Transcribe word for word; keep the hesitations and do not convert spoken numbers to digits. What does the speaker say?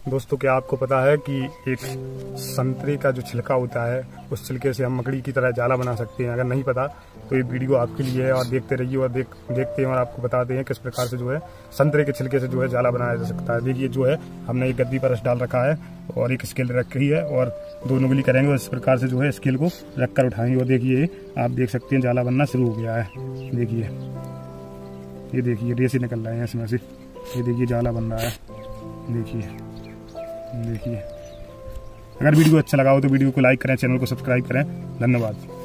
दोस्तों क्या आपको पता है कि एक संतरे का जो छिलका होता है उस छिलके से हम मकड़ी की तरह जाला बना सकते हैं। अगर नहीं पता तो ये वीडियो आपके लिए है और देखते रहिए और देख देखते हैं और आपको बताते हैं किस प्रकार से जो है संतरे के छिलके से जो है जाला बनाया जा सकता है। देखिए जो है हमने एक गद्दी पर रस डाल रखा है और एक स्केल रखी है और दोनों उंगली करेंगे और इस प्रकार से जो है स्केल को रख कर उठाएंगे और देखिए आप देख सकते हैं जाला बनना शुरू हो गया है। देखिए ये देखिए रेसे निकल रहे हैं इसमें से, ये देखिए जाला बन रहा है। देखिए देखिए अगर वीडियो अच्छा लगा हो तो वीडियो को लाइक करें, चैनल को सब्सक्राइब करें। धन्यवाद।